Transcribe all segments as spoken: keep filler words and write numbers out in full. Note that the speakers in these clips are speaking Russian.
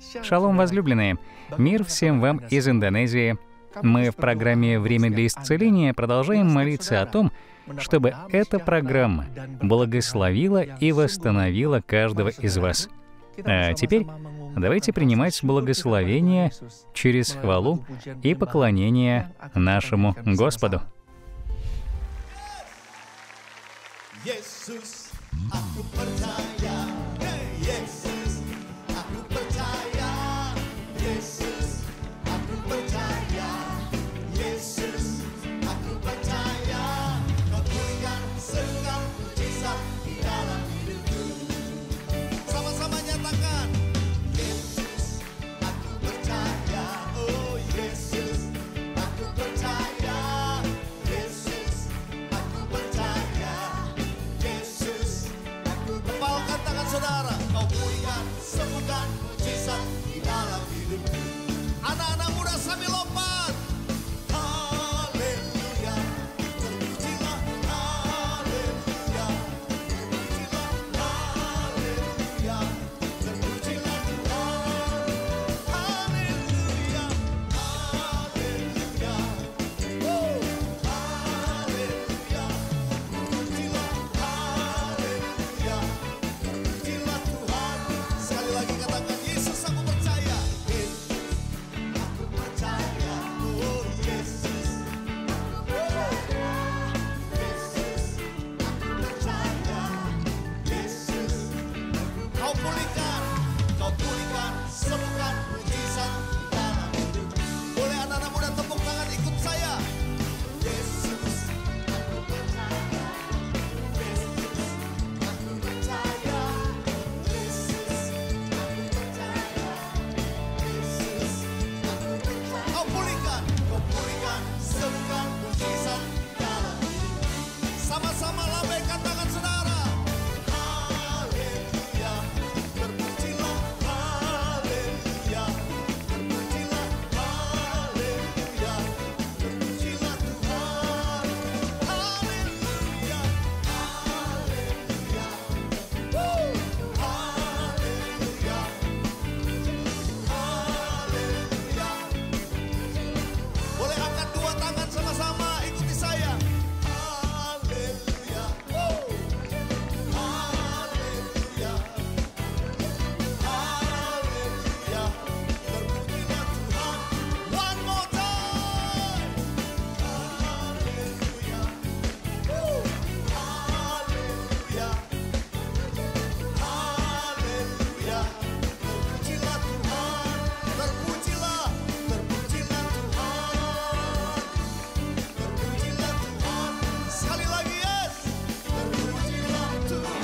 Шалом, возлюбленные! Мир всем вам из Индонезии. Мы в программе «Время для исцеления» продолжаем молиться о том, чтобы эта программа благословила и восстановила каждого из вас. А теперь давайте принимать благословение через хвалу и поклонение нашему Господу. Yesus, aku percaya. Yesus, aku percaya. Yesus, aku percaya. Yesus, aku percaya. Kau berikan segala mujizat di dalam hidupku. Sama-sama nyatakan. Yesus, aku percaya. Oh Yesus, aku percaya. Yesus, aku percaya. Yesus, aku kepalkan tangan saudara. Kau pulihkan, sembuhkan mujizat di dalam hidupku. Anak-anak muda sambil lompat. Haleluya, terpujilah. Haleluya, terpujilah. Haleluya, terpujilah Tuhan. Haleluya, haleluya. Oh, haleluya, terpujilah. Haleluya, terpujilah Tuhan. Sekali lagi katakan, Yesus aku percaya. Yesus, aku percaya. Oh Yesus, Yesus, aku percaya. Yesus, kau pulihkan, kau pulihkan, sembuhkan mujizat di dalam hidup. Boleh anak-anak muda tepuk tangan ikut saya. Yesus, aku percaya. Yesus, aku percaya. Yesus, aku percaya. Yesus, aku percaya. Kau pulihkan, kau pulihkan, sembuhkan mujizat di dalam hidup. Sama-sama lambaikan tangan saudara. Haleluya, terpujilah. Haleluya, terpujilah. Haleluya, terpujilah Tuhan. Haleluya, haleluya. Woo! Haleluya, haleluya. Boleh angkat dua tangan sama-sama, ikuti saya. Haleluya, woo! Haleluya, haleluya. Terpujilah Tuhan. One more time. Haleluya, woo! Haleluya, haleluya. Terpujilah Tuhan. Terpujilah, terpujilah Tuhan. Terpujilah Tuhan. Sekali lagi, yes. Terpujilah Tuhan.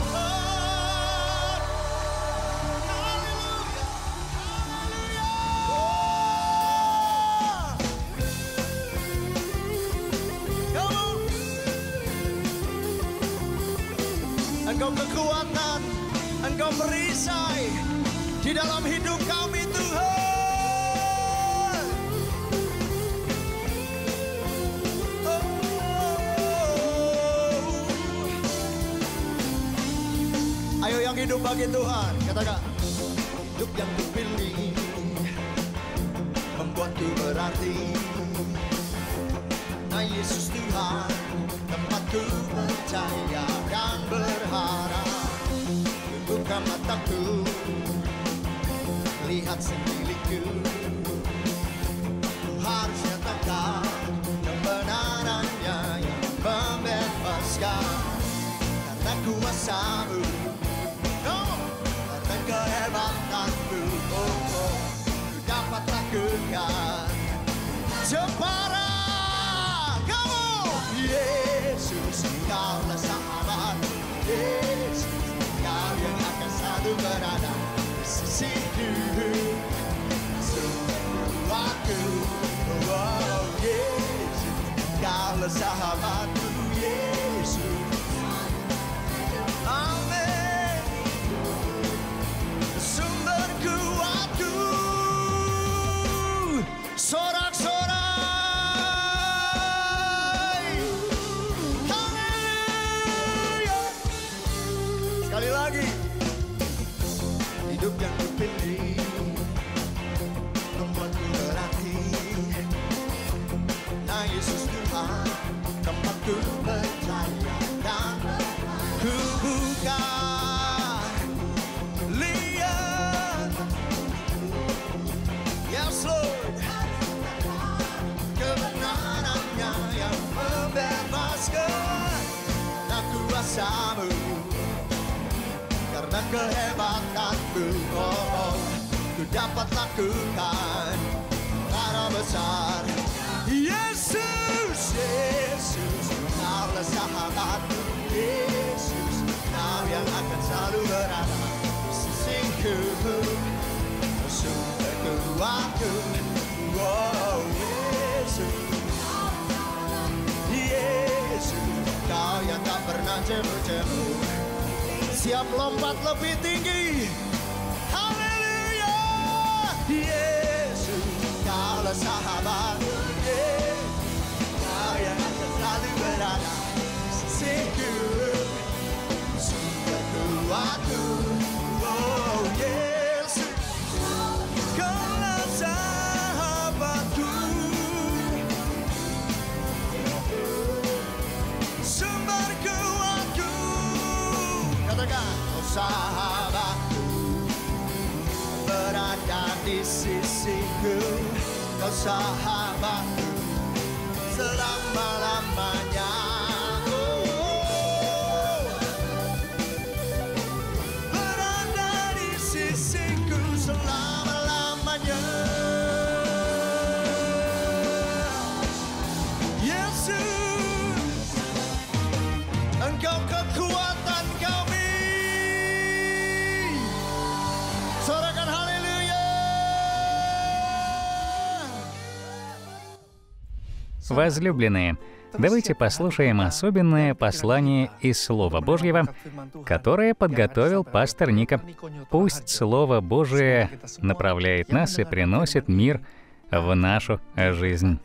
Haleluya. Haleluya. Come on. Engkau kekuatan, Engkau perisai di dalam hidup kami Tuhan. Oh. Ayo yang hidup bagi Tuhan, katakan. Hidup yang kupilih membuatku berarti. Nah Yesus Tuhan, tempatku percaya dan berharap. Buka mataku, lihat sendiriku. Ku harus nyatakan kebenarannya yang membebaskan. Karena kuasamu, no, karena kehebatanmu, oh, oh, ku dapat lakukan jepara. Kamu, Yesus, Kaulah sahabat. Yesus, Kau yang akan selalu berada di sisiku. Sungguh aku, oh Yesus, Kaulah sahabatku, Yesus. Amin. Sumber kuatku, sorak-sorai. Haleluya. Sekali lagi. Hidup yang kupilih kuasamu, karena kehebatanku, oh, oh, ku dapat lakukan karena besar. Yesus, Yesus, kaulah sahabatku. Yesus, kau yang akan selalu berada di sisiku, sumber kuatku. Oh, Yesus, Yesus, kau yang tak pernah jemu-jemu, siap lompat lebih tinggi. Haleluya. Yesus, kaulah sahabatku. Kau yang akan selalu berada di sisiku, sumber kuatku. Oh, Yesus, kaulah sahabatku, sumber kuatku. Katakan, oh sahabatku, berada di sisiku, kau sahabatku selama-lamanya. Oh, berada di sisiku selama-lamanya. Yesus, Engkau kekuatan kami. Sorakan haleluya. Возлюбленные, давайте послушаем особенное послание из Слова Божьего, которое подготовил пастор Ника. Пусть Слово Божие направляет нас и приносит мир в нашу жизнь.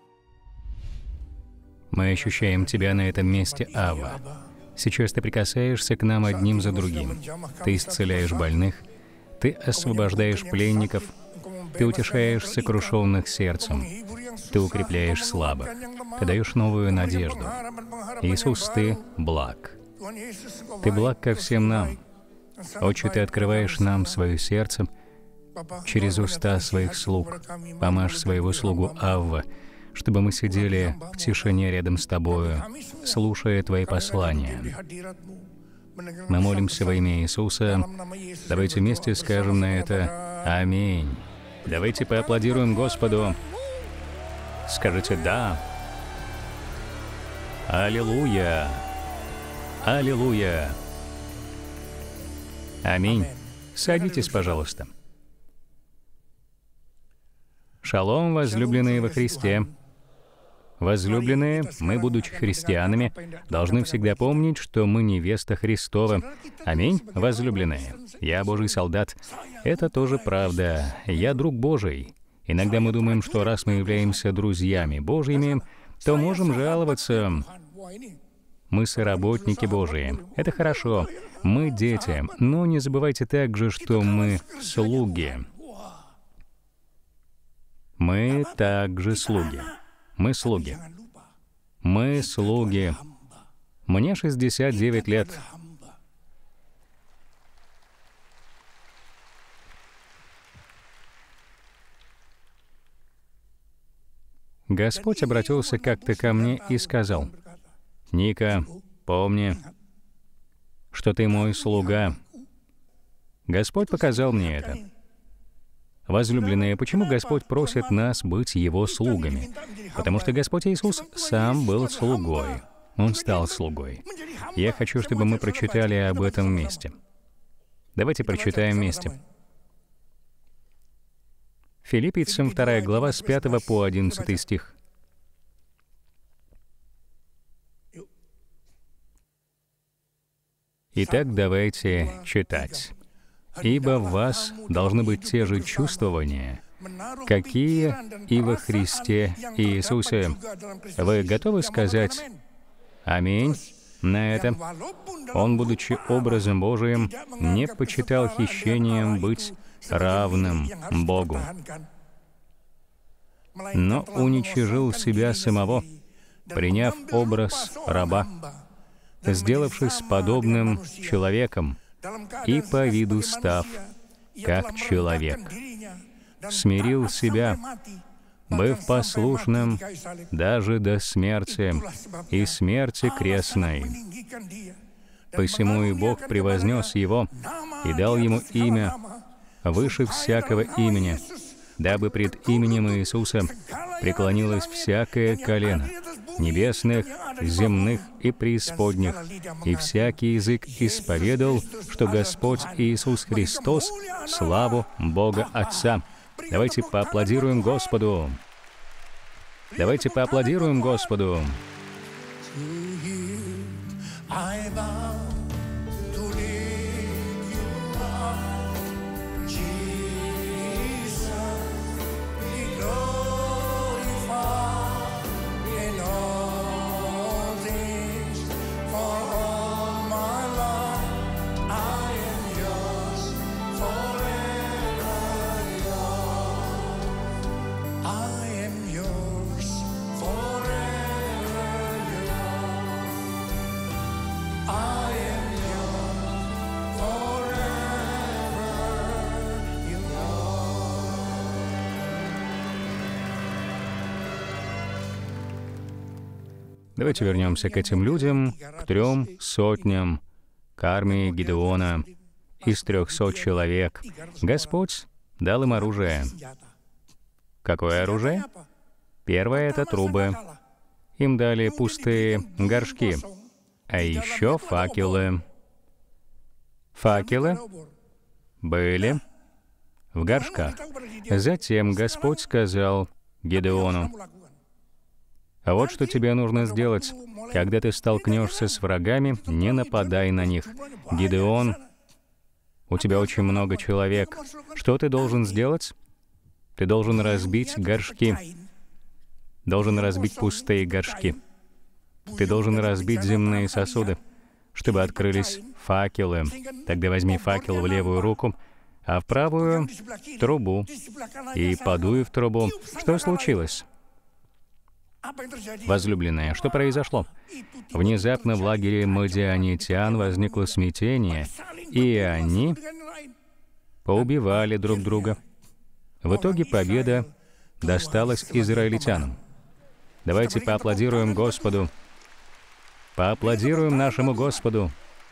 Мы ощущаем Тебя на этом месте, Авва. Сейчас Ты прикасаешься к нам одним за другим. Ты исцеляешь больных, Ты освобождаешь пленников, Ты утешаешь сокрушенных сердцем, Ты укрепляешь слабых, Ты даешь новую надежду. Иисус, Ты благ. Ты благ ко всем нам. Отче, Ты открываешь нам свое сердце через уста своих слуг. Помажь своего слугу Авва, чтобы мы сидели в тишине рядом с Тобою, слушая Твои послания. Мы молимся во имя Иисуса. Давайте вместе скажем на это «Аминь». Давайте поаплодируем Господу. Скажите «Да». Аллилуйя. Аллилуйя. Аминь. Садитесь, пожалуйста. Шалом, возлюбленные во Христе. Возлюбленные, мы, будучи христианами, должны всегда помнить, что мы невеста Христова. Аминь, возлюбленные. Я Божий солдат. Это тоже правда. Я друг Божий. Иногда мы думаем, что раз мы являемся друзьями Божьими, то можем жаловаться. Мы соработники Божии. Это хорошо. Мы дети. Но не забывайте также, что мы слуги. Мы также слуги. Мы слуги. Мы слуги. Мне шестьдесят девять лет. Господь обратился как-то ко мне и сказал: «Ника, помни, что ты мой слуга». Господь показал мне это. Возлюбленные, почему Господь просит нас быть Его слугами? Потому что Господь Иисус сам был слугой. Он стал слугой. Я хочу, чтобы мы прочитали об этом вместе. Давайте прочитаем вместе. Филиппийцам вторая глава с пятого по одиннадцатый стих. Итак, давайте читать. «Ибо в вас должны быть те же чувствования, какие и во Христе Иисусе». Вы готовы сказать «Аминь» на это? «Он, будучи образом Божиим, не почитал хищением быть равным Богу, но уничижил себя самого, приняв образ раба, сделавшись подобным человеком, и по виду став, как человек, смирил себя, быв послушным даже до смерти и смерти крестной. Посему и Бог превознес его и дал ему имя выше всякого имени, дабы пред именем Иисуса преклонилось всякое колено, небесных, земных и преисподних, и всякий язык исповедал, что Господь Иисус Христос — славу Бога Отца. Давайте поаплодируем Господу. Давайте поаплодируем Господу. Давайте вернемся к этим людям, к трем сотням, к армии Гидеона из трехсот человек. Господь дал им оружие. Какое оружие? Первое — это трубы. Им дали пустые горшки, а еще факелы. Факелы были в горшках. Затем Господь сказал Гидеону: «А вот что тебе нужно сделать. Когда ты столкнешься с врагами, не нападай на них. Гидеон, у тебя очень много человек. Что ты должен сделать? Ты должен разбить горшки. Должен разбить пустые горшки. Ты должен разбить земные сосуды, чтобы открылись факелы. Тогда возьми факел в левую руку, а в правую — трубу, и подуй в трубу». Что случилось? Возлюбленная, что произошло? Внезапно в лагере мадианитян возникло смятение, и они поубивали друг друга. В итоге победа досталась израильтянам. Давайте поаплодируем Господу. Поаплодируем нашему Господу.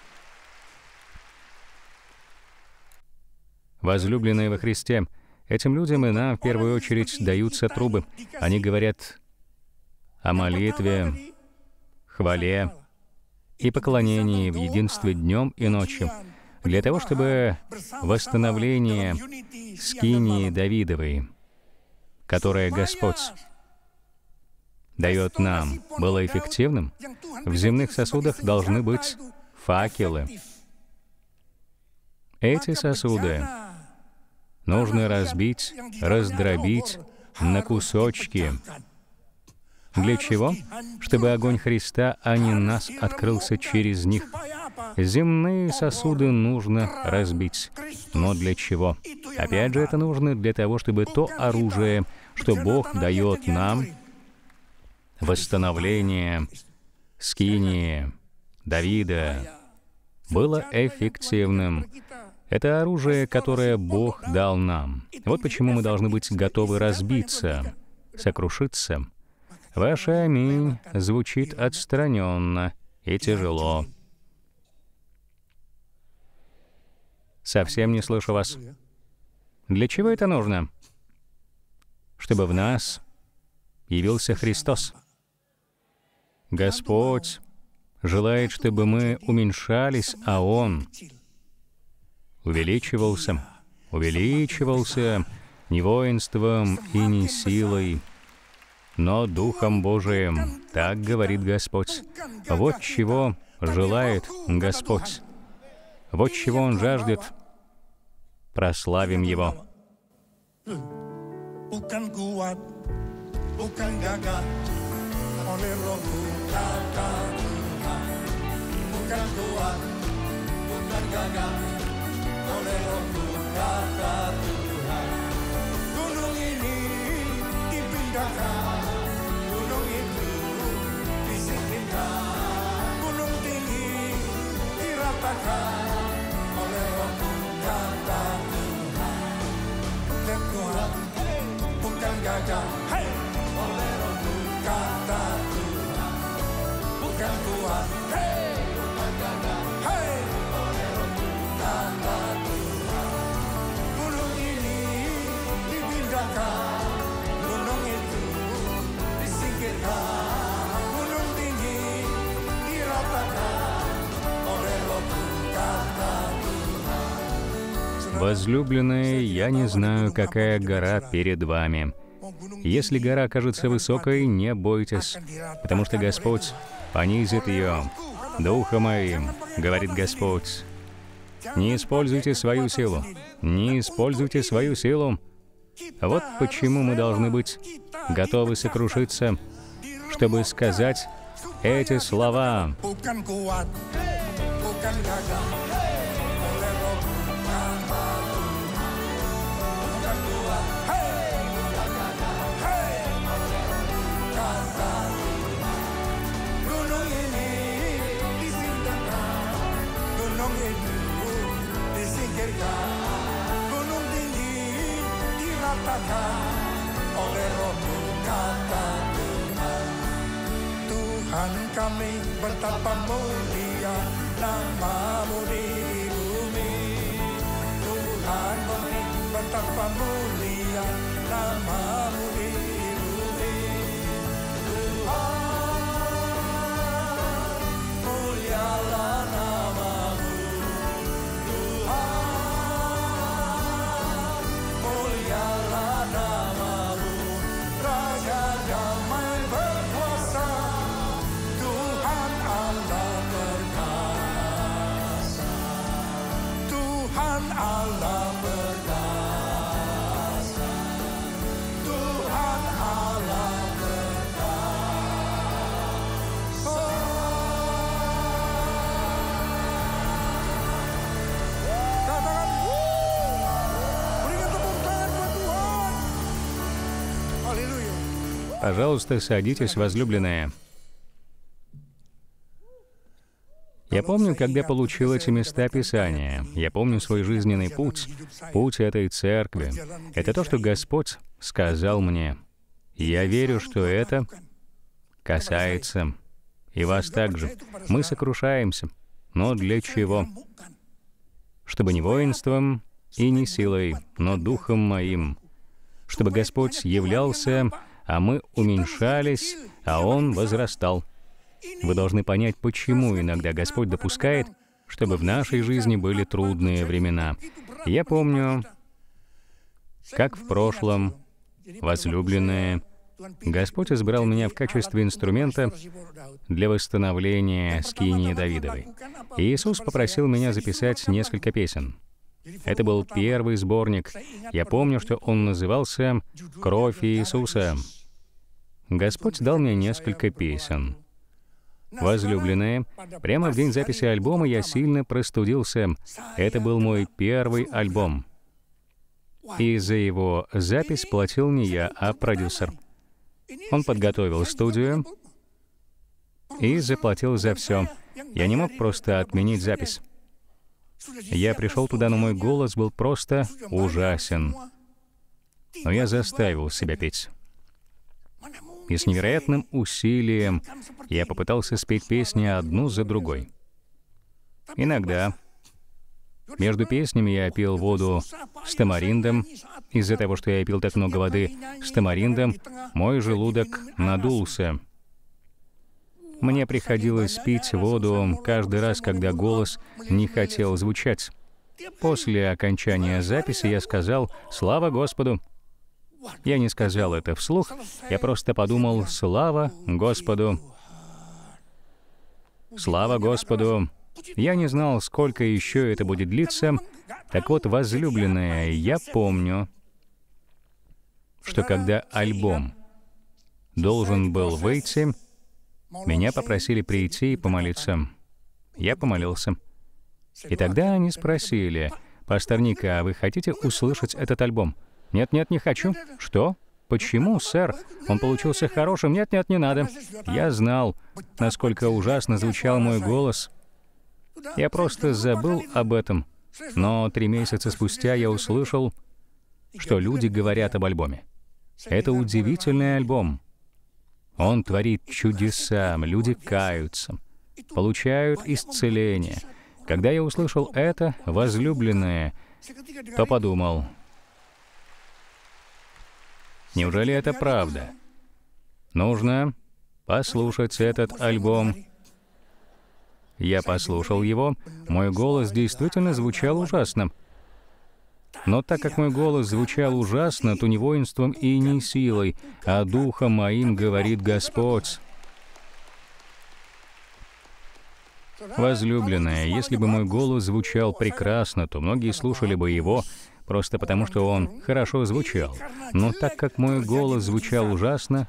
Возлюбленные во Христе, этим людям и нам в первую очередь даются трубы. Они говорят о молитве, хвале и поклонении в единстве днем и ночью, для того, чтобы восстановление скинии Давидовой, которое Господь дает нам, было эффективным. В земных сосудах должны быть факелы. Эти сосуды нужно разбить, раздробить на кусочки. Для чего? Чтобы огонь Христа, а не нас, открылся через них. Земные сосуды нужно разбить. Но для чего? Опять же, это нужно для того, чтобы то оружие, что Бог дает нам, восстановление скинии Давида, было эффективным. Это оружие, которое Бог дал нам. Вот почему мы должны быть готовы разбиться, сокрушиться. Ваше «Аминь» звучит отстраненно и тяжело. Совсем не слышу вас. Для чего это нужно? Чтобы в нас явился Христос. Господь желает, чтобы мы уменьшались, а Он увеличивался, увеличивался не воинством и не силой, но Духом Божиим, так говорит Господь. Вот чего желает Господь. Вот чего Он жаждет. Прославим Его. Bukan kuat, bukan gagah, oleh Rohmu kata Tuhan. Bukan kuat, bukan gagah, oleh Rohmu kata Tuhan. Gunung ini dipindahkan, gunung itu disingkirkan, gunung tinggi diratakan, oleh Rohmu kata Tuhan. Bukan kuat, bukan gagah, hey! Oleh Rohmu kata Tuhan. Bukan kuat, hey! Bukan gagah, hey! Возлюбленные, я не знаю, какая гора перед вами. Если гора кажется высокой, не бойтесь, потому что Господь понизит ее. Духом моим, говорит Господь. Не используйте свою силу. Не используйте свою силу. Вот почему мы должны быть готовы сокрушиться, чтобы сказать эти слова. Tuhan kami betapa mulia nama-Mu di bumi. Tuhan kami betapa mulia nama-Mu di bumi. Tuhan, mulialah nama-Mu. Tuhan, mulialah nama-Mu. Raja damai berkuasa. Tuhan Allah perkasa. Tuhan Allah perkasa. Tuhan Allah perkasa. Katakan, berikan tepuk tangan buat Tuhan. Haleluya. Пожалуйста, садитесь, возлюбленные. Я помню, когда получил эти места Писания. Я помню свой жизненный путь, путь этой церкви. Это то, что Господь сказал мне. Я верю, что это касается и вас также. Мы сокрушаемся. Но для чего? Чтобы не воинством и не силой, но духом моим. Чтобы Господь являлся, а мы уменьшались, а Он возрастал. Вы должны понять, почему иногда Господь допускает, чтобы в нашей жизни были трудные времена. Я помню, как в прошлом, возлюбленные, Господь избрал меня в качестве инструмента для восстановления скинии Давидовой. И Иисус попросил меня записать несколько песен. Это был первый сборник. Я помню, что он назывался «Кровь Иисуса». Господь дал мне несколько песен. Возлюбленные, прямо в день записи альбома я сильно простудился. Это был мой первый альбом. И за его запись платил не я, а продюсер. Он подготовил студию и заплатил за все. Я не мог просто отменить запись. Я пришел туда, но мой голос был просто ужасен. Но я заставил себя петь. И с невероятным усилием я попытался спеть песни одну за другой. Иногда между песнями я пил воду с тамариндом. Из-за того, что я пил так много воды с тамариндом, мой желудок надулся. Мне приходилось пить воду каждый раз, когда голос не хотел звучать. После окончания записи я сказал «Слава Господу!». Я не сказал это вслух, я просто подумал «Слава Господу!». Слава Господу! Я не знал, сколько еще это будет длиться. Так вот, возлюбленная, я помню, что когда альбом должен был выйти, меня попросили прийти и помолиться. Я помолился. И тогда они спросили: «Пастор Ника, а вы хотите услышать этот альбом?» «Нет-нет, не хочу». «Что? Почему, сэр? Он получился хорошим». «Нет-нет, не надо». Я знал, насколько ужасно звучал мой голос. Я просто забыл об этом. Но три месяца спустя я услышал, что люди говорят об альбоме. Это удивительный альбом. Он творит чудеса, люди каются, получают исцеление. Когда я услышал это, возлюбленное, то подумал: неужели это правда? Нужно послушать этот альбом. Я послушал его, мой голос действительно звучал ужасно. Но так как мой голос звучал ужасно, то не воинством и не силой, а духом моим, говорит Господь. Возлюбленная, если бы мой голос звучал прекрасно, то многие слушали бы его, просто потому что он хорошо звучал. Но так как мой голос звучал ужасно,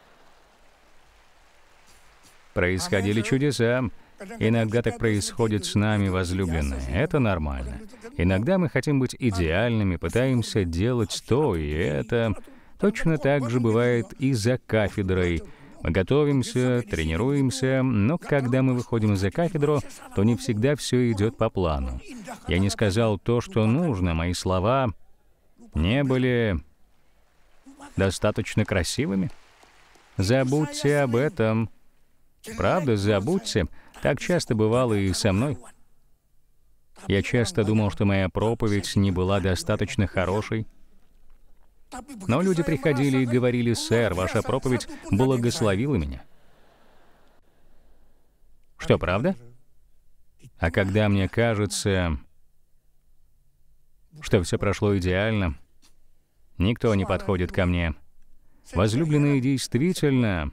происходили чудеса. Иногда так происходит с нами, возлюбленные. Это нормально. Иногда мы хотим быть идеальными, пытаемся делать то и это. Точно так же бывает и за кафедрой. Мы готовимся, тренируемся, но когда мы выходим за кафедру, то не всегда все идет по плану. Я не сказал то, что нужно, мои слова не были достаточно красивыми. Забудьте об этом. Правда, забудьте. Так часто бывало и со мной. Я часто думал, что моя проповедь не была достаточно хорошей. Но люди приходили и говорили: «Сэр, ваша проповедь благословила меня». Что, правда? А когда мне кажется, что все прошло идеально, никто не подходит ко мне. Возлюбленные, действительно,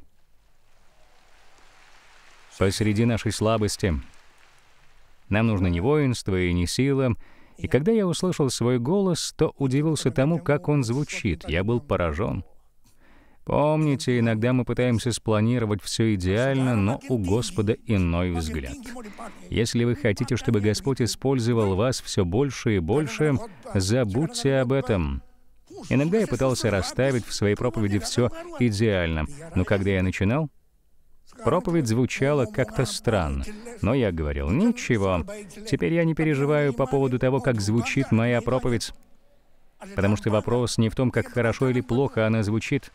посреди нашей слабости нам нужно не воинство и не сила. И когда я услышал свой голос, то удивился тому, как он звучит. Я был поражен. Помните, иногда мы пытаемся спланировать все идеально, но у Господа иной взгляд. Если вы хотите, чтобы Господь использовал вас все больше и больше, забудьте об этом. Иногда я пытался расставить в своей проповеди все идеально, но когда я начинал, проповедь звучала как-то странно. Но я говорил: ничего, теперь я не переживаю по поводу того, как звучит моя проповедь, потому что вопрос не в том, как хорошо или плохо она звучит.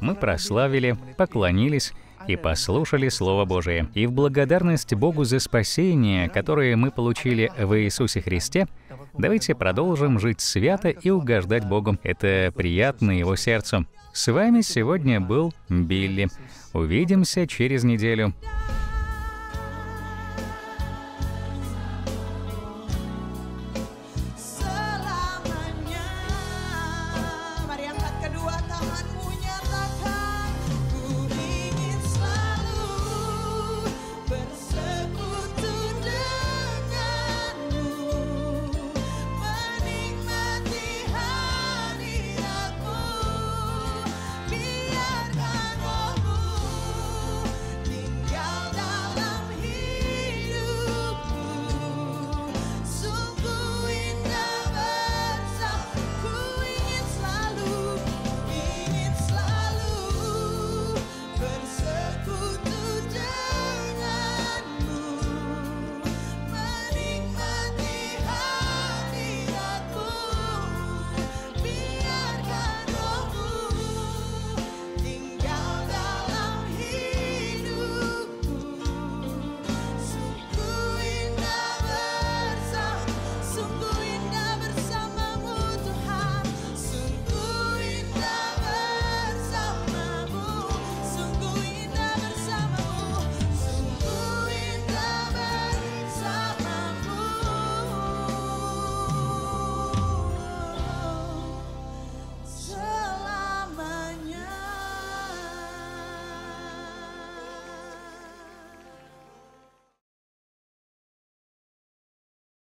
мы прославили, поклонились и послушали Слово Божие. И в благодарность Богу за спасение, которое мы получили в Иисусе Христе, давайте продолжим жить свято и угождать Богу. Это приятно Его сердцу. С вами сегодня был Билли. Увидимся через неделю.